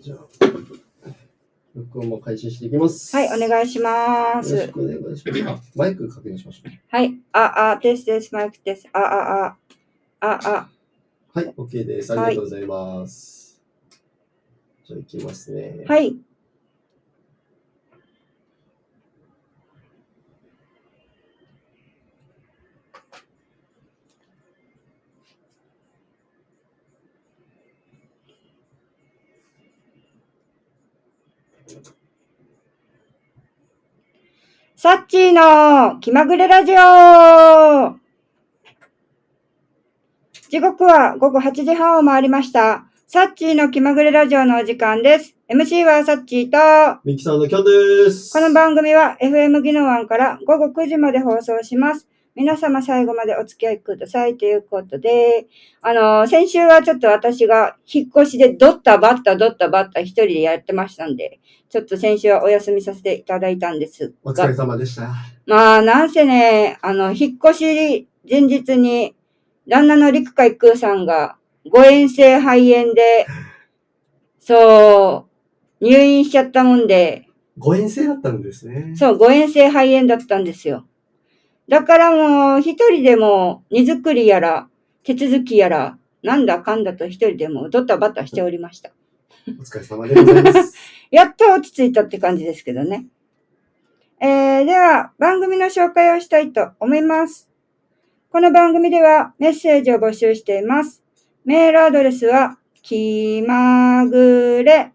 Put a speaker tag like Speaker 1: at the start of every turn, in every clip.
Speaker 1: じゃあ、録音も開始していきます。
Speaker 2: はい、お願いします。
Speaker 1: よろしくお願いします。マイク確認しましょう。
Speaker 2: はい、です、マイクです。はい、
Speaker 1: OK です。ありがとうございます。じゃあ、いきますね。
Speaker 2: はい。サッチーの気まぐれラジオ。時刻は午後8時半を回りました。サッチーの気まぐれラジオのお時間です。MC はサッチーと
Speaker 1: ミキさんのキャンです。
Speaker 2: この番組は FM 宜野湾から午後9時まで放送します。皆様最後までお付き合いくださいということで、先週はちょっと私が引っ越しでドッタバッタ一人でやってましたんで、ちょっと先週はお休みさせていただいたんですが。
Speaker 1: お疲れ様でした。
Speaker 2: まあ、なんせね、引っ越し前日に、旦那の陸海空さんが誤嚥性肺炎で、そう、入院しちゃったもんで、
Speaker 1: 誤嚥性だったんですね。
Speaker 2: そう、誤嚥性肺炎だったんですよ。だからもう、一人でも荷造りやら、手続きやら、なんだかんだと一人でもドタバタしておりました。
Speaker 1: お疲れ様でございます。
Speaker 2: やっと落ち着いたって感じですけどね。では、番組の紹介をしたいと思います。この番組ではメッセージを募集しています。メールアドレスは、きまぐれ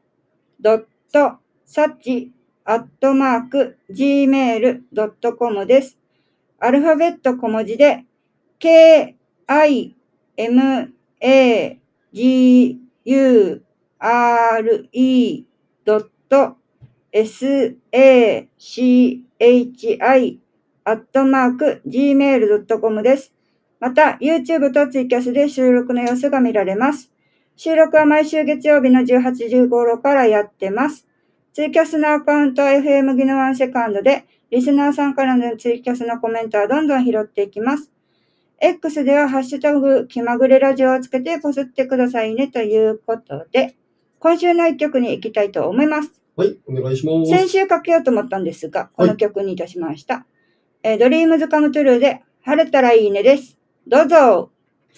Speaker 2: .sach@gmail.com です。アルファベット小文字で、kimagure.sachi@gmail.com です。また、YouTube とツイキャスで収録の様子が見られます。収録は毎週月曜日の18時頃からやってます。ツイキャスのアカウントは FM 宜野湾セカンドで、リスナーさんからのツイキャスのコメントはどんどん拾っていきます。X ではハッシュタグ気まぐれラジオをつけてポスってくださいねということで、今週の一曲に行きたいと思います。
Speaker 1: はい、お願いします。
Speaker 2: 先週かけようと思ったんですが、この曲にいたしました。ドリームズカムトゥルーで晴れたらいいねです。どうぞ。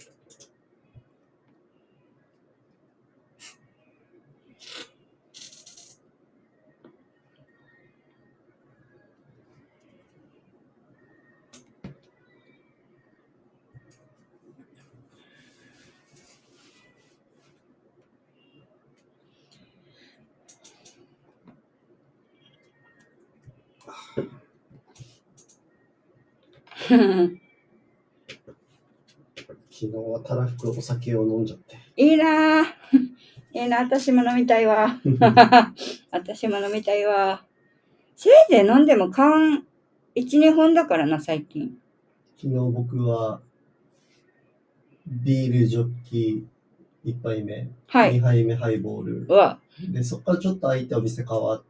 Speaker 1: 昨日はたらふくお酒を飲んじゃって。
Speaker 2: いいなぁ。いいな、私も飲みたいわ。私も飲みたいわ。せいぜい飲んでも缶1、2本だからな、最近。
Speaker 1: 昨日僕はビールジョッキ1杯目、
Speaker 2: はい、
Speaker 1: 2杯目ハイボール。で、そこからちょっと相手お店変わって、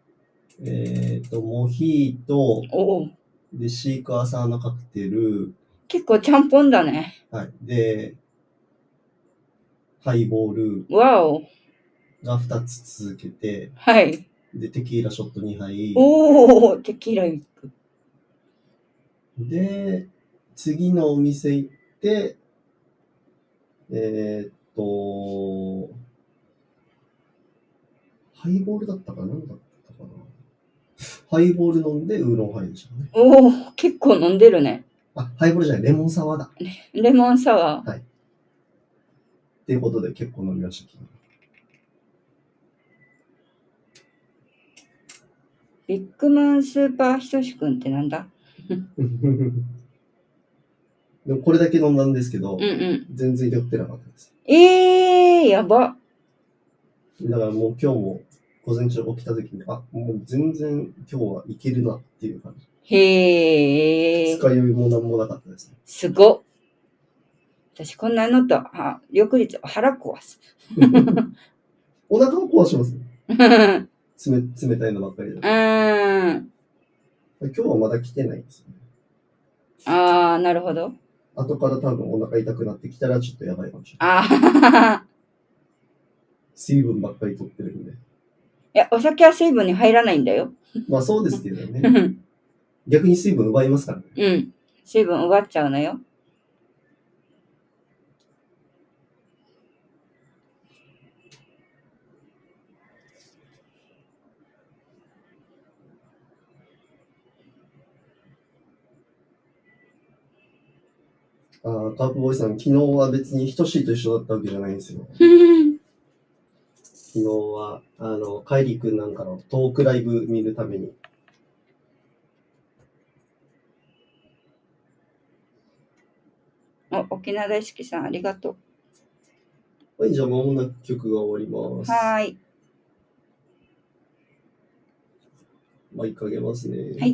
Speaker 1: モヒート、で、シークワーサーのカクテル。
Speaker 2: 結構ちゃんぽんだね。
Speaker 1: はい。で、ハイボールが2つ続けて、
Speaker 2: はい。
Speaker 1: で、テキーラショット2杯。
Speaker 2: テキーラ行く。
Speaker 1: で、次のお店行って、ハイボールだったかなんだったかな。ハイボール飲んでウーロンハイでしたね。
Speaker 2: 結構飲んでるね。
Speaker 1: ハイボールじゃない、レモンサワーだ。
Speaker 2: レモンサワー。
Speaker 1: はい。っていうことで結構飲みました。
Speaker 2: ビッグマンスーパーひとしくんってなんだ
Speaker 1: でもこれだけ飲んだんですけど、全然酔ってなかったです。
Speaker 2: やば。
Speaker 1: だからもう今日も午前中起きた時に、もう全然今日はいけるなっていう感じ。二日酔いもなんもなかったですね。
Speaker 2: すごっ。私こんなのと、翌日腹壊す。
Speaker 1: お腹も壊します冷たいのばっかりだ。今日はまだ来てないんですよね。
Speaker 2: なるほど。
Speaker 1: 後から多分お腹痛くなってきたらちょっとやばいかもしれない。 水分ばっかり取ってるんで。
Speaker 2: いや、お酒は水分に入らないんだよ。
Speaker 1: まあそうですけどね。逆に水分奪いますからね。
Speaker 2: うん。水分奪っちゃうのよ。
Speaker 1: カープボーイさん、昨日は別に等しいと一緒だったわけじゃないんですよ。昨日は、カイリ君なんかのトークライブ見るために。
Speaker 2: 沖縄大好きさん、ありがと
Speaker 1: う。はい、じゃあ間もなく曲が終わります。
Speaker 2: はい。
Speaker 1: マイクあげますね。
Speaker 2: はい。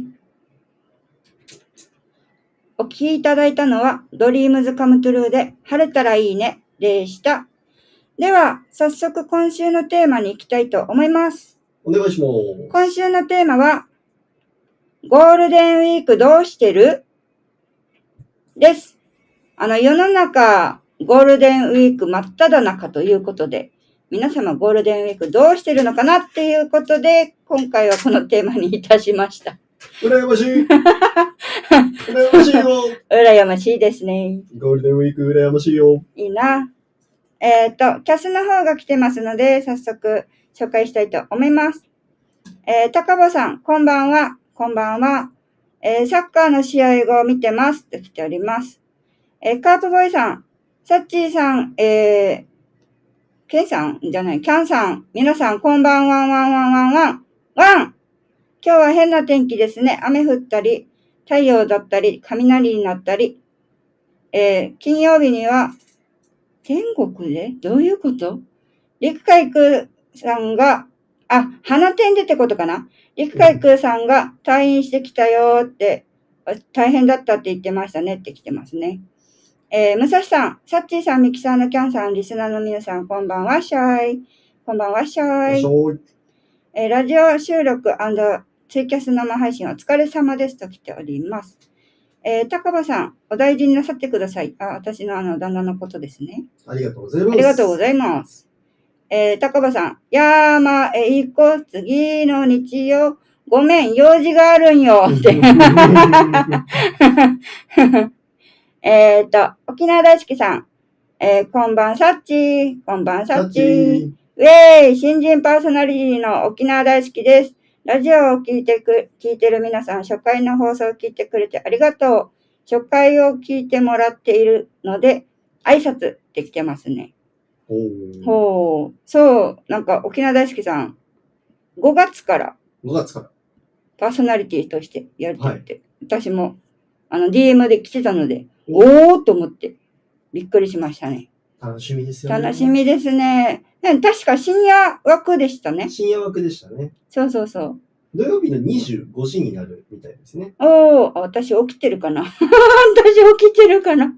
Speaker 2: お聴きいただいたのは、Dreams Come True で晴れたらいいねでした。では、早速今週のテーマに行きたいと思います。
Speaker 1: お願いします。
Speaker 2: 今週のテーマは、ゴールデンウィークどうしてる？です。世の中、ゴールデンウィーク真っ只中ということで、皆様ゴールデンウィークどうしてるのかなっていうことで、今回はこのテーマにいたしました。
Speaker 1: 羨ましい。羨ましいよ。
Speaker 2: 羨ましいですね。
Speaker 1: ゴールデンウィーク羨ましいよ。
Speaker 2: いいな。キャスの方が来てますので、早速紹介したいと思います。高坊さん、こんばんは。こんばんは。サッカーの試合後を見てますと来ております。カープボーイさん、サッチーさん、ケンさんじゃない、キャンさん、皆さんこんばんは、ワンワンワンワン、ワン。今日は変な天気ですね。雨降ったり、太陽だったり、雷になったり。金曜日には、天国でどういうこと？陸海空さんが、花天でってことかな？陸海空さんが退院してきたよって、大変だったって言ってましたねって来てますね。武蔵さん、サッチーさん、ミキさんのキャンさん、リスナーの皆さん、こんばんはっしゃい。こんばんはっしゃい。ラジオ収録&ツイキャス生配信お疲れ様ですと来ております。高場さん、お大事になさってください。私の旦那のことですね。
Speaker 1: ありがとうございます。
Speaker 2: ありがとうございます。高場さん、山へ行こう、次の日曜。ごめん、用事があるんよ。って。沖縄大好きさん、こんばんさっちー。こんばんさっちー。ウェイ、新人パーソナリティの沖縄大好きです。ラジオを聞いてる皆さん、初回の放送を聞いてくれてありがとう。初回を聞いてもらっているので、挨拶できてますね。ほう。そう、なんか沖縄大好きさん、5月からパーソナリティとしてやるって言って、はい、私もDM で来てたので、おーと思ってびっくりしましたね。
Speaker 1: 楽しみですよね。
Speaker 2: 楽しみですね。確か深夜枠でしたね。
Speaker 1: 深夜枠でしたね。
Speaker 2: そうそうそう。
Speaker 1: 土曜日の25時になるみたいですね。
Speaker 2: 私起きてるかな私起きてるかな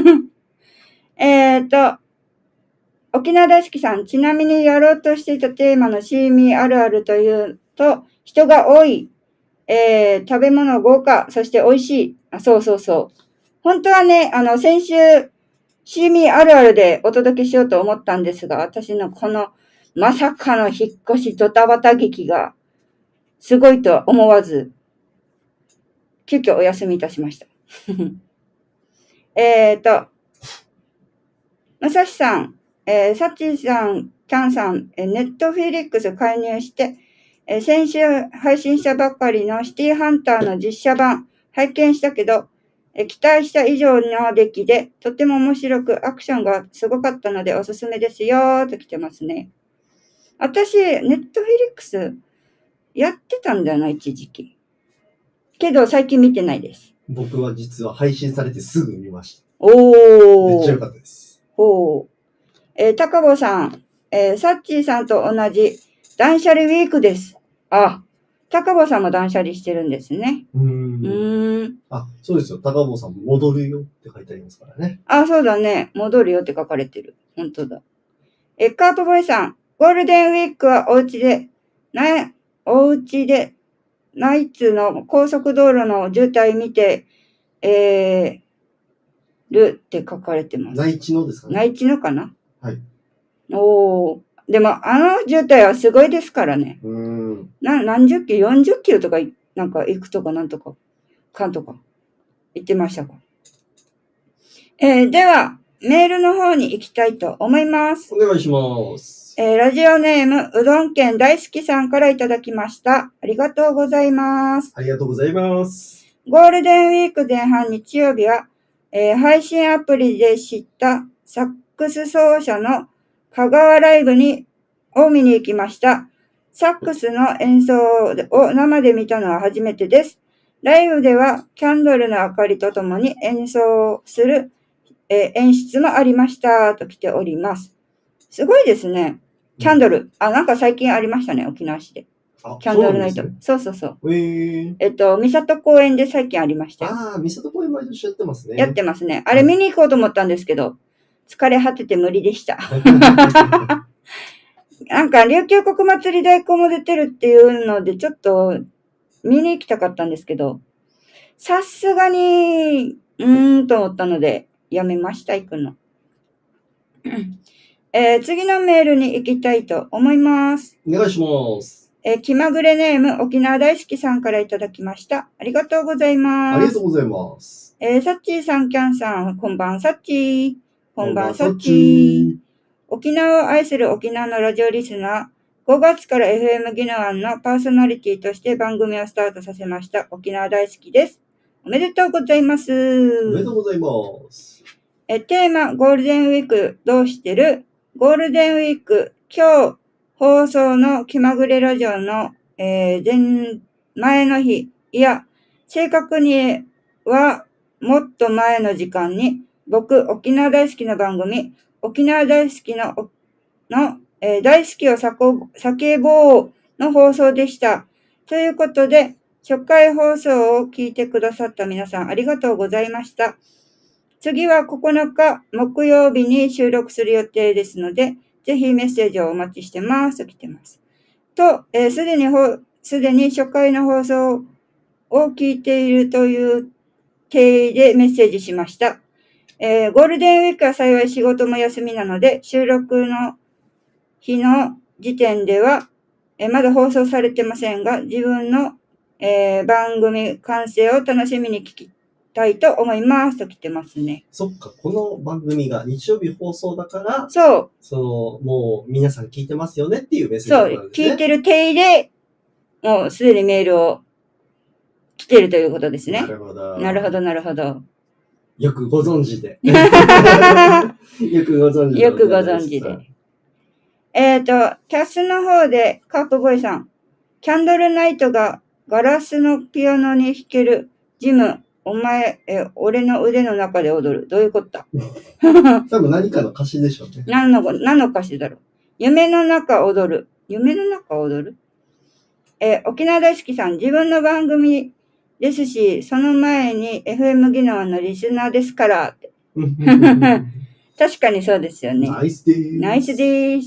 Speaker 2: 沖縄大好きさん、ちなみにやろうとしていたテーマのシーミーあるあるというと、人が多い、食べ物豪華、そして美味しい。そうそうそう。本当はね、先週、シーミーあるあるでお届けしようと思ったんですが、私のこのまさかの引っ越しドタバタ劇がすごいとは思わず、急遽お休みいたしました。武蔵さん、サッチーさん、キャンさん、ネットフィリックス介入して、先週配信したばっかりのシティハンターの実写版拝見したけど、期待した以上の出来で、とても面白くアクションがすごかったのでおすすめですよと来てますね。私、ネットフィリックスやってたんだよな、一時期。けど最近見てないです。
Speaker 1: 僕は実は配信されてすぐ見ました。
Speaker 2: め
Speaker 1: っちゃ良かったです。
Speaker 2: 高坊さん、サッチーさんと同じ断捨離ウィークです。高坊さんも断捨離してるんですね。
Speaker 1: そうですよ。高坊さんも戻るよって書いてありますからね。
Speaker 2: そうだね。戻るよって書かれてる。本当だ。カープボーイさん、ゴールデンウィークはお家で、ナイツの高速道路の渋滞見て、るって書かれてます。
Speaker 1: 内地のですかね。
Speaker 2: 内地のかな？
Speaker 1: はい。
Speaker 2: でもあの渋滞はすごいですからね。何十キロ、40キロとか、なんか行くとかなんとか、かんとか、言ってましたか。では、メールの方に行きたいと思います。
Speaker 1: お願いします。
Speaker 2: ラジオネーム、うどん県大好きさんからいただきました。ありがとうございます。
Speaker 1: ありがとうございます。
Speaker 2: ゴールデンウィーク前半日曜日は、配信アプリで知ったサックス奏者の香川ライブを見に行きました。サックスの演奏を生で見たのは初めてです。ライブではキャンドルの明かりとともに演奏する、演出もありましたと来ております。すごいですね。キャンドル。なんか最近ありましたね、沖縄市で。キャンドルナイト。そうそうそう。三郷公園で最近ありましたよ。
Speaker 1: 三郷公園毎年やってますね。
Speaker 2: やってますね。あれ見に行こうと思ったんですけど、疲れ果てて無理でした。なんか、琉球国祭り大根も出てるっていうので、ちょっと見に行きたかったんですけど、さすがに、と思ったので、やめました、行くの。次のメールに行きたいと思います。
Speaker 1: お願いします。
Speaker 2: 気まぐれネーム、沖縄大好きさんからいただきました。ありがとうございます。
Speaker 1: ありがとうございます。
Speaker 2: サッチーさん、キャンさん、こんばんサッチー。こんばんサッチー。沖縄を愛する沖縄のラジオリスナー、5月から FM ギノワンのパーソナリティとして番組をスタートさせました。沖縄大好きです。おめでとうございます。
Speaker 1: おめでとうございます。
Speaker 2: テーマ、ゴールデンウィークどうしてる？ゴールデンウィーク、今日放送の気まぐれラジオの、前の日、いや、正確にはもっと前の時間に、僕、沖縄大好きな番組、沖縄大好き大好きを叫ぼうの放送でした。ということで、初回放送を聞いてくださった皆さんありがとうございました。次は9日木曜日に収録する予定ですので、ぜひメッセージをお待ちしてますと来てます。と、すでに初回の放送を聞いているという経緯でメッセージしました。ゴールデンウィークは幸い仕事も休みなので、収録の日の時点では、まだ放送されてませんが、自分の、番組完成を楽しみに聞きたいと思いますと来てますね。
Speaker 1: そっか、この番組が日曜日放送だから、もう皆さん聞いてますよねっていうメッセージなんですね。
Speaker 2: そう、聞いてる体で、もうすでにメールを来てるということですね。
Speaker 1: なるほど。
Speaker 2: なるほど、なるほど。
Speaker 1: よくご存知で。よくご存知で。
Speaker 2: よくご存知で。キャスの方で、カープボーイさん、キャンドルナイトがガラスのピアノに弾けるジム、お前、俺の腕の中で踊る。どういうことだ
Speaker 1: 多分何かの歌詞でしょうね。
Speaker 2: 何の歌詞だろう。夢の中踊る。夢の中踊る沖縄大好きさん、自分の番組ですし、その前に FM 技能のリスナーですからって。確かにそうですよね。
Speaker 1: ナイスです。
Speaker 2: ナイスです。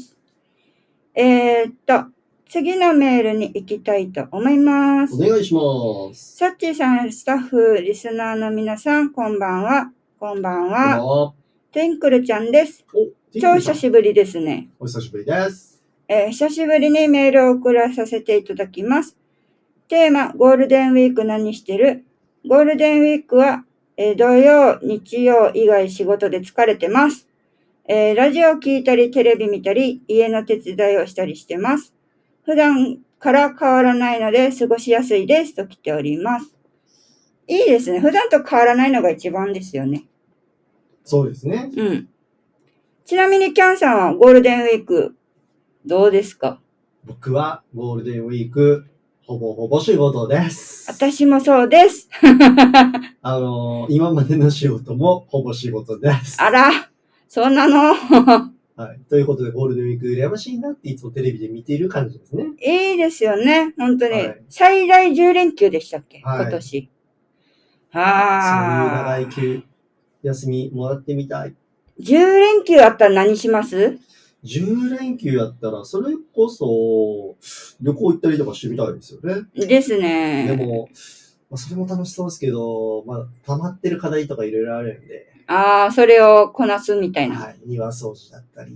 Speaker 2: 次のメールに行きたいと思います。
Speaker 1: お願いします。
Speaker 2: サッチーさん、スタッフ、リスナーの皆さん、こんばんは。こんばんは。テンクルちゃんです。超久しぶりですね。
Speaker 1: お久しぶりです。
Speaker 2: 久しぶりにメールを送らさせていただきます。テーマ、ゴールデンウィーク何してる？ゴールデンウィークは、土曜、日曜以外仕事で疲れてます。ラジオ聞いたり、テレビ見たり、家の手伝いをしたりしてます。普段から変わらないので過ごしやすいですと来ております。いいですね。普段と変わらないのが一番ですよね。
Speaker 1: そうですね。
Speaker 2: うん。ちなみにキャンさんはゴールデンウィークどうですか？
Speaker 1: 僕はゴールデンウィークほぼほぼ仕事です。
Speaker 2: 私もそうです。
Speaker 1: 今までの仕事もほぼ仕事です。
Speaker 2: あら、そうなの
Speaker 1: はい。ということで、ゴールデンウィーク羨ましいなっていつもテレビで見ている感じですね。
Speaker 2: いいですよね。本当に。はい、最大10連休でしたっけ、今年。
Speaker 1: そういう長い休みもらってみたい。
Speaker 2: 10連休あったら何します？
Speaker 1: 10 連休やったら、それこそ旅行行ったりとかしてみたいですよね。
Speaker 2: ですね。
Speaker 1: でも、それも楽しそうですけど、溜まってる課題とかいろいろあるんで。
Speaker 2: それをこなすみたいな。
Speaker 1: はい。庭掃除だったり、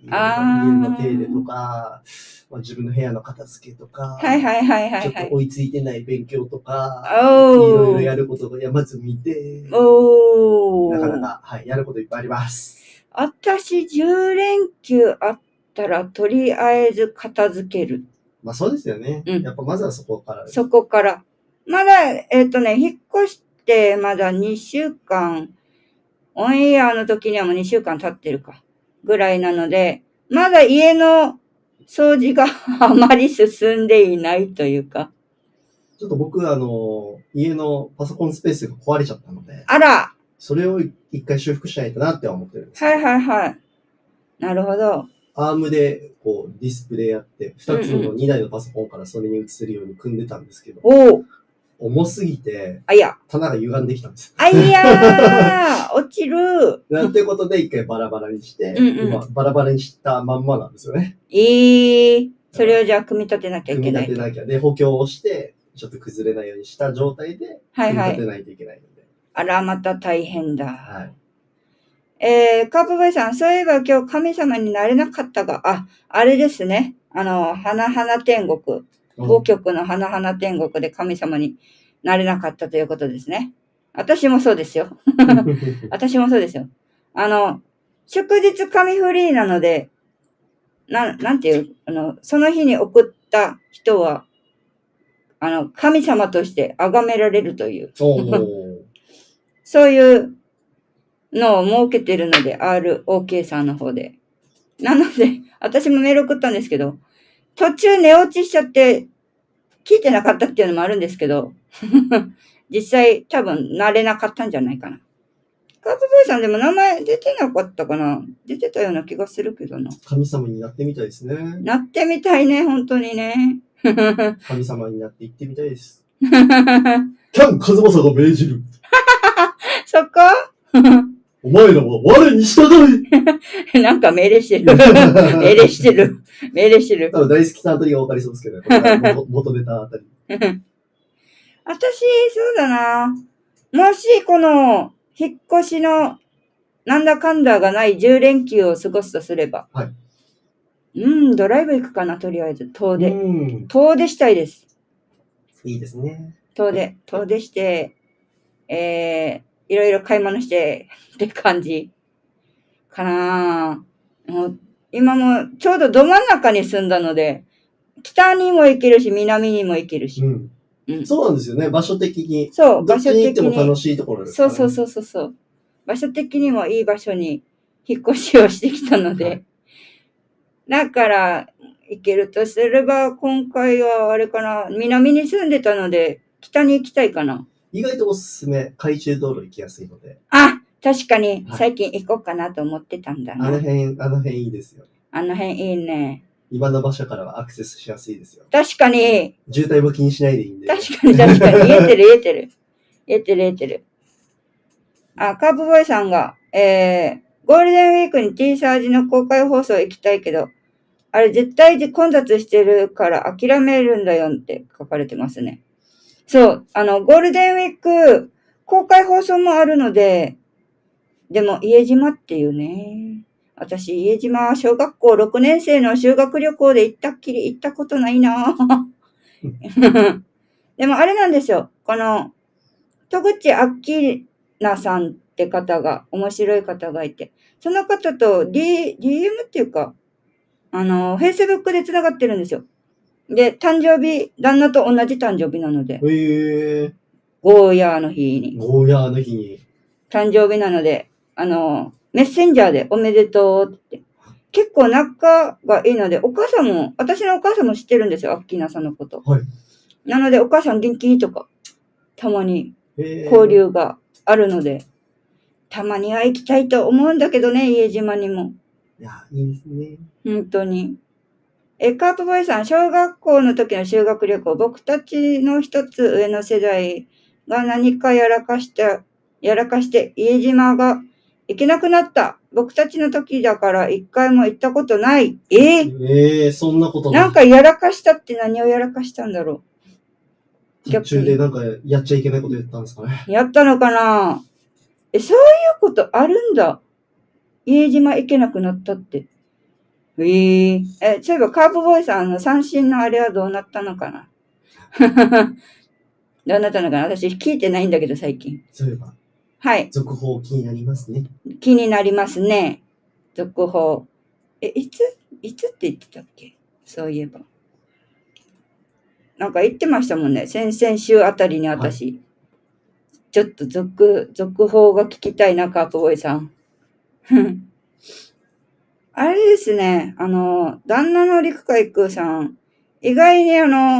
Speaker 1: 家の手入れとか、自分の部屋の片付けとか、ちょっと追いついてない勉強とか、いろいろやることがまず見て、なかなか、やることいっぱいあります。
Speaker 2: 私、10連休あったら、とりあえず片付ける。
Speaker 1: そうですよね。やっぱまずはそこから。
Speaker 2: そこから。まだ、引っ越してまだ2週間、オンエアの時にはもう2週間経ってるか、ぐらいなので、まだ家の掃除があまり進んでいないというか。
Speaker 1: ちょっと僕、家のパソコンスペースが壊れちゃったので。
Speaker 2: あら！
Speaker 1: それを一回修復しないとなって思ってるんです。
Speaker 2: なるほど。
Speaker 1: アームで、こう、ディスプレイやって、2つの2台のパソコンからそれに映せるように組んでたんですけど。重すぎて、棚が歪んできたんです。
Speaker 2: 落ちる。
Speaker 1: なんてことで一回バラバラにして、今、バラバラにしたまんまなんですよね。
Speaker 2: それをじゃあ組み立てなきゃいけない。
Speaker 1: 組み立てなきゃ。で、補強をして、ちょっと崩れないようにした状態で、組み立てないといけないので。
Speaker 2: あら、また大変だ。カープボーイさん、そういえば今日神様になれなかったが、あれですね。花々天国。5曲の花々天国で神様になれなかったということですね。私もそうですよ。私もそうですよ。祝日神フリーなので、なんていう、その日に送った人は、神様として崇められるという。そういうのを設けてるので、ROK さんの方で。なので、私もメール送ったんですけど、途中寝落ちしちゃって、聞いてなかったっていうのもあるんですけど、実際多分慣れなかったんじゃないかな。カープボーイさんでも名前出てなかったかな？出てたような気がするけどな。
Speaker 1: 神様になってみたいですね。
Speaker 2: なってみたいね、本当にね。
Speaker 1: 神様になって行ってみたいです。キャンカズマサが命じる。
Speaker 2: そこ
Speaker 1: お前らは我に従
Speaker 2: えなんか命令してる。命令してる。命令してる。
Speaker 1: 多分大好きさんあたりが分かりそうですけどね。元ネタあたり。
Speaker 2: 私、そうだな。もし、この、引っ越しの、なんだかんだがない10連休を過ごすとすれば。ドライブ行くかな、とりあえず。遠出。遠出したいです。
Speaker 1: いいですね。
Speaker 2: 遠出して、いろいろ買い物してって感じかな。もう今もちょうどど真ん中に住んだので、北にも行けるし、南にも行けるし。
Speaker 1: そうなんですよね、場所的に。
Speaker 2: そう、
Speaker 1: 場所的に。どっちに行っても楽しいところですからね。
Speaker 2: そう。場所的にもいい場所に引っ越しをしてきたので。だから、行けるとすれば、今回はあれかな、南に住んでたので、北に行きたいかな。
Speaker 1: 意外とおすすめ、海中道路行きやすいので。
Speaker 2: 確かに、最近行こうかなと思ってたんだな。
Speaker 1: あの辺いいですよ。
Speaker 2: あの辺いいね。
Speaker 1: 今の場所からはアクセスしやすいですよ。
Speaker 2: 確かに。
Speaker 1: 渋滞も気にしないでいいんで。
Speaker 2: 確かに。言えてる。カープボーイさんが、ゴールデンウィークに T サージの公開放送行きたいけど、あれ絶対混雑してるから諦めるんだよって書かれてますね。そう、ゴールデンウィーク公開放送もあるので、でも家島っていうね。私、家島は小学校6年生の修学旅行で行ったことないなでもあれなんですよ。この、戸口明菜さんって方が、面白い方がいて、その方と DM っていうか、Facebook で繋がってるんですよ。で、旦那と同じ誕生日なので。ゴーヤーの日に。誕生日なので、メッセンジャーでおめでとうって。結構仲がいいので、私のお母さんも知ってるんですよ、アッキーナさんのこと。なので、お母さん元気とか、たまに交流があるので、たまには行きたいと思うんだけどね、家島にも。
Speaker 1: いや、いいですね。
Speaker 2: 本当に。カープボーイさん、小学校の時の修学旅行、僕たちの一つ上の世代が何かやらかして、家島が行けなくなった。僕たちの時だから一回も行ったことない。
Speaker 1: そんなことない。
Speaker 2: なんかやらかしたって何をやらかしたんだろ
Speaker 1: う。途中でなんかやっちゃいけないこと言ったんですかね。
Speaker 2: やったのかな？そういうことあるんだ。家島行けなくなったって。 そういえばカープボーイさんの三振のあれはどうなったのかなどうなったのかな私聞いてないんだけど最近。
Speaker 1: そういえば。
Speaker 2: はい。
Speaker 1: 続報気になりますね。
Speaker 2: 気になりますね。続報。いつって言ってたっけそういえば。なんか言ってましたもんね。先々週あたりに私。はい、ちょっと続報が聞きたいな、カープボーイさん。あれですね。旦那の陸海空さん。意外に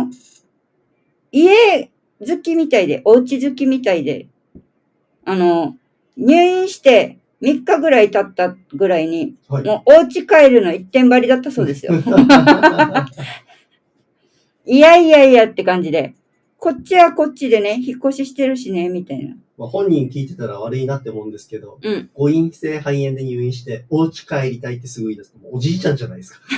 Speaker 2: 家好きみたいで、お家好きみたいで、入院して3日ぐらい経ったぐらいに、はい、もうお家帰るの一点張りだったそうですよ。いやって感じで。こっちはこっちでね、引っ越ししてるしね、みたいな。
Speaker 1: まあ、本人聞いてたら悪いなって思うんですけど、誤飲性肺炎で入院して、お家帰りたいってすぐ言い出すと、おじいちゃんじゃないですか。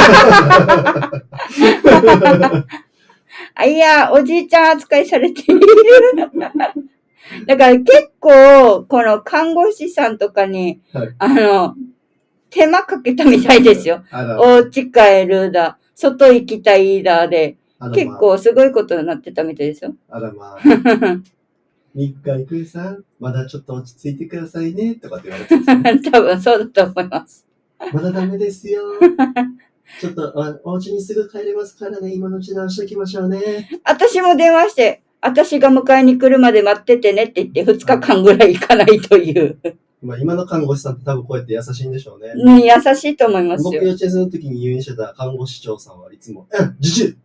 Speaker 2: いや、おじいちゃん扱いされている。だから結構、この看護師さんとかに、はい、手間かけたみたいですよ。お家帰るだ、外行きたいだで、結構すごいことになってたみたいですよ。
Speaker 1: あらまあ。日海空さん、まだちょっと落ち着いてくださいね、とかって言われてるんですよ。
Speaker 2: 多分そうだと思います。
Speaker 1: まだダメですよ。ちょっとお家にすぐ帰れますからね、今のうち直しておきましょうね。
Speaker 2: 私も電話して、私が迎えに来るまで待っててねって言って2日間ぐらい行かないという。
Speaker 1: まあ今の看護師さんって多分こうやって優しいんでしょうね。
Speaker 2: 優しいと思いますよ。
Speaker 1: 僕幼稚園生の時に入院してた看護師長さんはいつも、じじ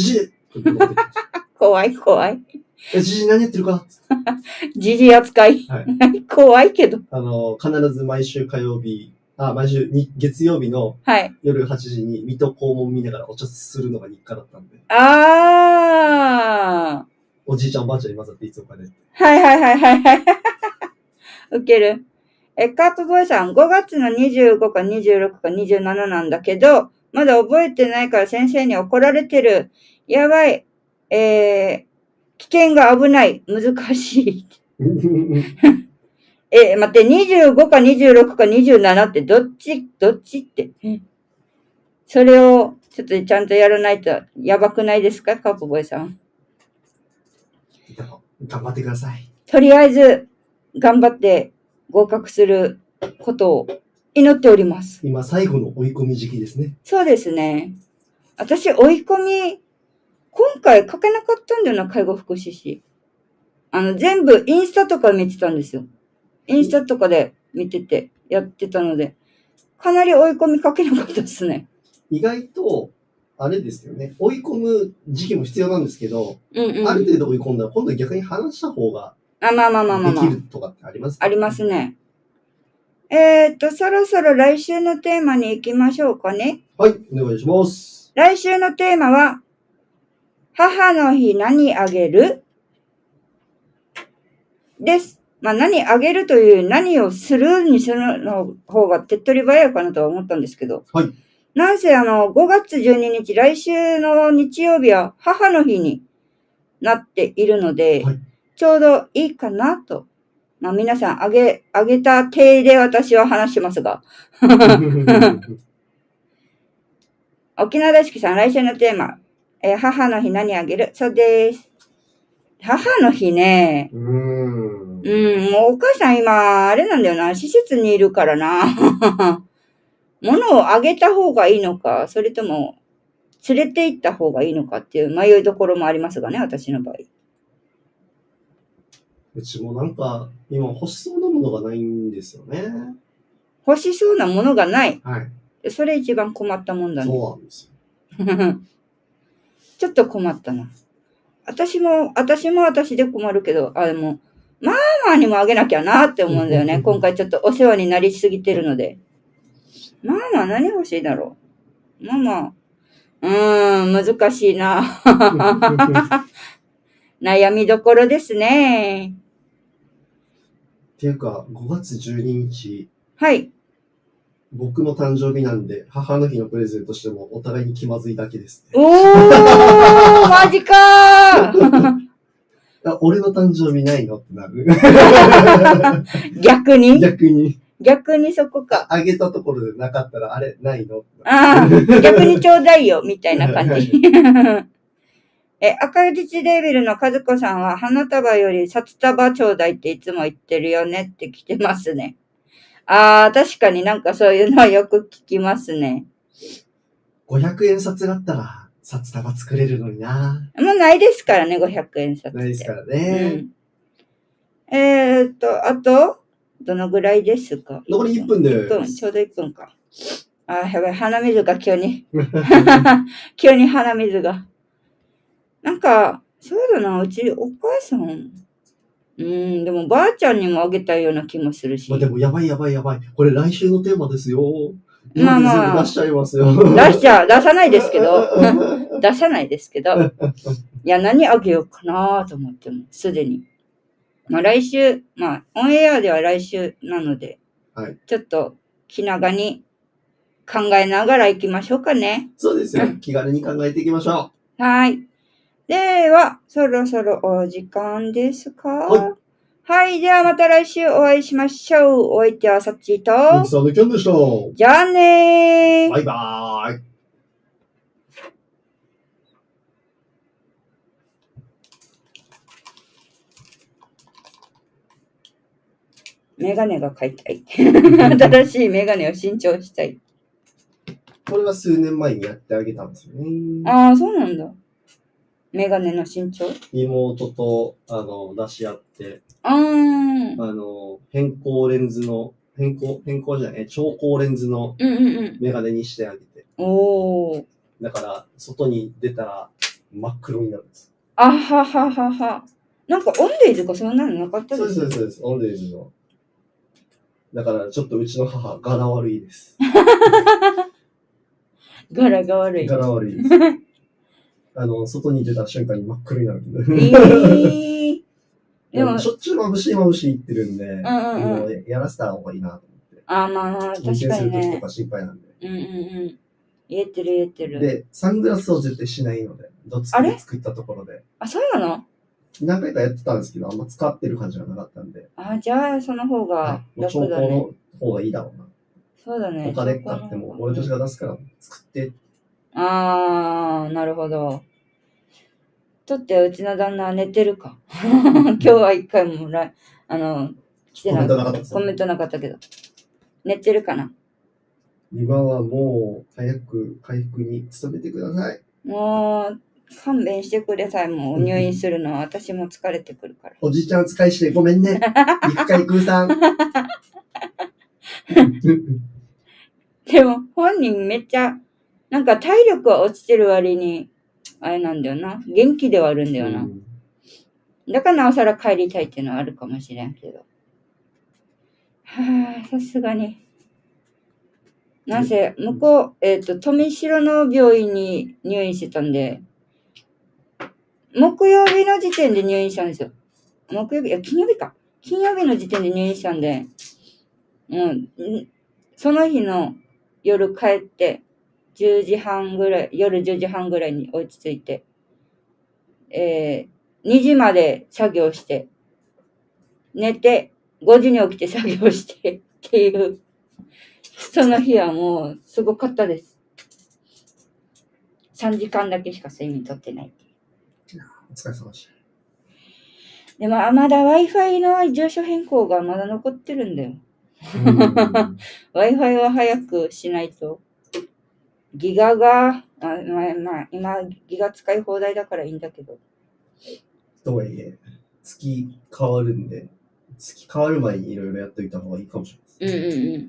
Speaker 2: 怖い。
Speaker 1: じじ何やってるか
Speaker 2: じじ扱い。はい、怖いけど。
Speaker 1: 必ず毎週月曜日の夜8時に水戸黄門見ながらお茶するのが日課だったんで。おじいちゃんおばあちゃんに混ざっていつもかね。
Speaker 2: はい。ウケる。カープボーイさん、5月の25か26か27なんだけど、まだ覚えてないから先生に怒られてる。やばい。危険が危ない。難しい。待って、25か26か27ってどっちって。それをちょっとちゃんとやらないとやばくないですか、カープボーイさん。
Speaker 1: 頑張ってください。
Speaker 2: とりあえず、頑張って合格することを祈っております。
Speaker 1: 今、最後の追い込み時期ですね。
Speaker 2: そうですね。私、追い込み、今回書けなかったんだよな、介護福祉士。全部インスタとか見てたんですよ。インスタとかで見てて、やってたので、かなり追い込み書けなかったですね。
Speaker 1: 意外と、あれですよね。追い込む時期も必要なんですけど、ある程度追い込んだら、今度は逆に話した方が、できるとかってありますか？
Speaker 2: ありますね。そろそろ来週のテーマに行きましょうかね。
Speaker 1: はい、お願いします。
Speaker 2: 来週のテーマは、母の日何あげる？です。まあ何あげるという何をするにするの方が手っ取り早いかなとは思ったんですけど。
Speaker 1: はい。
Speaker 2: なんせ5月12日、来週の日曜日は母の日になっているので、はい、ちょうどいいかなと。まあ皆さんあげた体で私は話しますが。沖縄大好きさん、来週のテーマ。母の日何あげる？そうです。母の日ね。もうお母さん今、あれなんだよな。施設にいるからな。物をあげた方がいいのか、それとも連れて行った方がいいのかっていう迷いどころもありますがね、私の場合。
Speaker 1: うちもなんか、今欲しそうなものがないんですよね。
Speaker 2: 欲しそうなものがない。
Speaker 1: はい。
Speaker 2: それ一番困ったもんだね。
Speaker 1: そうなんです
Speaker 2: よ。ちょっと困ったな。私も私で困るけど、でも、ママにもあげなきゃなって思うんだよね。今回ちょっとお世話になりすぎてるので。ママ何欲しいだろう？ママ、難しいな。悩みどころですね。
Speaker 1: っていうか、5月12日。
Speaker 2: はい。
Speaker 1: 僕の誕生日なんで、母の日のプレゼントしてもお互いに気まずいだけです
Speaker 2: ね。マジかー
Speaker 1: 俺の誕生日ないのってなる。
Speaker 2: 逆に逆にそこか。
Speaker 1: あげたところでなかったら、あれ、ないの？
Speaker 2: ああ、逆にちょうだいよ、みたいな感じ。赤い土デビルの和子さんは、花束より札束ちょうだいっていつも言ってるよねって来てますね。ああ、確かになんかそういうのはよく聞きますね。
Speaker 1: 500円札があったら、札束作れるのにな。
Speaker 2: もうないですからね、500円札って。
Speaker 1: ないですからね。
Speaker 2: あと、どのぐらいですか？
Speaker 1: 残り1分です。
Speaker 2: 1分、ちょうど1分か。あー、やばい、鼻水が急に。急に鼻水が。なんか、そうだな、うちお母さん。でもばあちゃんにもあげたような気もするし。
Speaker 1: でもやばい。これ来週のテーマですよ。
Speaker 2: まあまあ。
Speaker 1: 出しちゃいますよ。
Speaker 2: 出さないですけど。出さないですけど。いや、何あげようかなと思っても、すでに。まあ来週、オンエアでは来週なので、はい、ちょっと気長に考えながら行きましょうかね。
Speaker 1: そうですよ。気軽に考えていきましょ
Speaker 2: う。はい。では、そろそろお時間ですか？はい。ではまた来週お会いしましょう。お相手はさっちーと。
Speaker 1: モキさんのキャンでした。
Speaker 2: じゃあねー。
Speaker 1: バイバーイ。
Speaker 2: メガネが買いたい。新しいメガネを新調したい。
Speaker 1: これは数年前にやってあげたんですよね。
Speaker 2: ああ、そうなんだ。メガネの新調？
Speaker 1: 妹と、出し合って、
Speaker 2: 変
Speaker 1: 光レンズの、変光じゃない、超光レンズのメガネにしてあげて。
Speaker 2: おー。
Speaker 1: だから、外に出たら真っ黒になるんです。
Speaker 2: あはははは。なんかオンデイズかそんなのなかったです
Speaker 1: そうです。オンデイズの。だから、ちょっとうちの母、柄悪いです。
Speaker 2: 柄が悪い。
Speaker 1: 柄悪いです。外に出た瞬間に真っ黒になるんで。でも、しょっちゅう眩しい言ってるんで、もうやらせた方がいいなと思って。
Speaker 2: あ、まあ、確かにね。運転する時
Speaker 1: とか心配なんで。
Speaker 2: 言えてる。
Speaker 1: で、サングラスを絶対しないので、どつきで作ったところで。
Speaker 2: あ、そうなの？
Speaker 1: 何回かやってたんですけど、あんま使ってる感じがなかったんで。
Speaker 2: あ、じゃあ、その方が楽だね。
Speaker 1: 調光の方がいいだろうな。
Speaker 2: そうだね。
Speaker 1: お金買っても、俺たちが出すから作って。
Speaker 2: あー、なるほど。とってうちの旦那は寝てるか。今日は一回も来てない。コメントなかったけど。寝てるかな。
Speaker 1: 今はもう早く回復に努めてください。
Speaker 2: もう勘弁してください。もう入院するのは私も疲れてくるから。
Speaker 1: おじいちゃん使いしてごめんね。陸海空さん。
Speaker 2: でも本人めっちゃなんか体力は落ちてる割にあれなんだよな。元気ではあるんだよな。だからなおさら帰りたいっていうのはあるかもしれんけど。はあ、さすがに。なんせ、向こう、富城の病院に入院してたんで、木曜日の時点で入院したんですよ。金曜日か。金曜日の時点で入院したんで、その日の夜帰って、夜10時半ぐらいに落ち着いて、2時まで作業して、寝て、5時に起きて作業してっていう、その日はもうすごかったです。3時間だけしか睡眠とってない。
Speaker 1: お疲れ様でした。
Speaker 2: でも、まだ Wi-Fi の住所変更がまだ残ってるんだよ。Wi-Fi は早くしないと。ギガが、今、ギガ使い放題だからいいんだけど。
Speaker 1: とはいえ、月変わるんで、月変わる前にいろいろやっといた方がいいかもしれないです。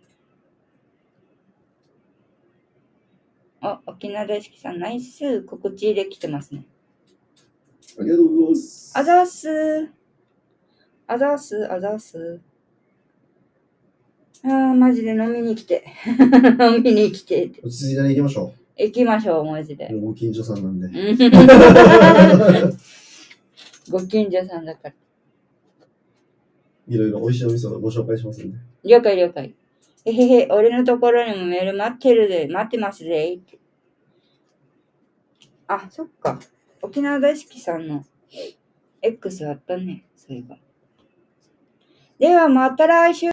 Speaker 2: 沖縄大好きさん、ナイス告知できてますね。
Speaker 1: ありがとうございます。
Speaker 2: あざーす。あざーす。マジで飲みに来て。飲みに来て。
Speaker 1: 落ち着いたら行きましょう。
Speaker 2: 行きましょう、マジで。
Speaker 1: ご近所さんなんで。
Speaker 2: ご近所さんだから。
Speaker 1: いろいろ美味しいお店をご紹介しますんで。
Speaker 2: 了解。俺のところにもメール待ってますぜ。あ、そっか。沖縄大好きさんの X あったね。そういえば。ではまた来週。